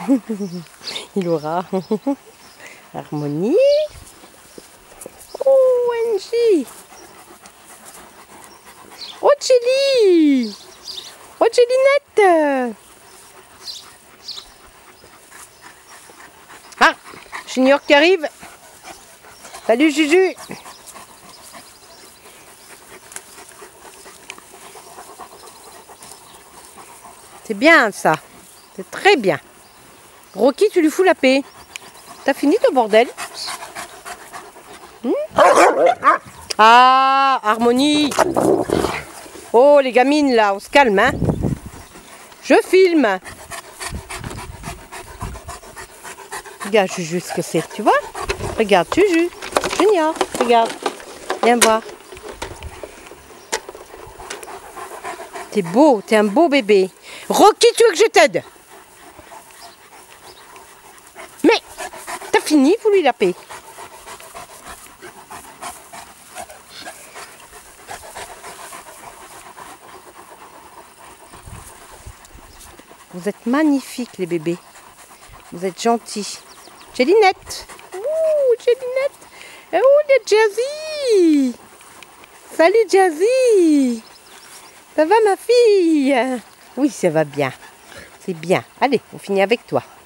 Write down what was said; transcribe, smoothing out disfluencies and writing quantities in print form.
Il aura. Harmonie. Oh, Angie. Oh, Chélie. Oh, Chélinette. Ah, Junior qui arrive. Salut, Juju. C'est bien, ça. C'est très bien. Rocky, tu lui fous la paix. T'as fini ton bordel? Ah, Harmonie. Oh, les gamines, là, on se calme, hein. Je filme. Regarde, Juju, ce que c'est, tu vois? Regarde, Juju. Junior, regarde. Viens voir. T'es beau, t'es un beau bébé. Rocky, tu veux que je t'aide? Mais, t'as fini, vous lui la paix. Vous êtes magnifiques, les bébés. Vous êtes gentils. Chélinette. Ouh, Chélinette. Oh, le Jazzy. Salut, Jazzy. Ça va, ma fille? Oui, ça va bien. C'est bien. Allez, on finit avec toi.